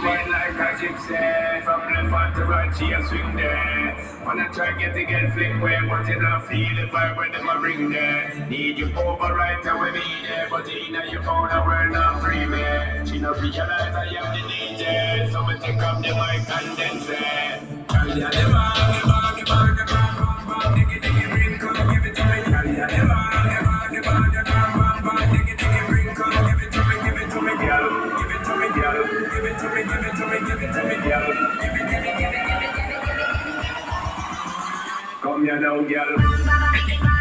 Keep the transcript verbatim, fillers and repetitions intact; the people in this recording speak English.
wine like a gypsy. From left hand to right, she a swing there. Wanna try get to get fling where, but you don't feel the vibe when them a ring there. Need you over right away me there, but in your own world not free me. She no realize I am the D J, so me take up the mic and then say, girl, ya the bang, the bang, the bang, the bang, bang, bang, diggy, diggy, ring, come give it to me. Girl, ya the bang, the bang, the bang, the bang, bang, bang, diggy, diggy, ring, come give it to me, give it to me, girl. Give it to me, girl. Give it to me, give it to me, give it to me, girl. Give it, give it, give it, give it, give it, give it, give it. Come here now, girl.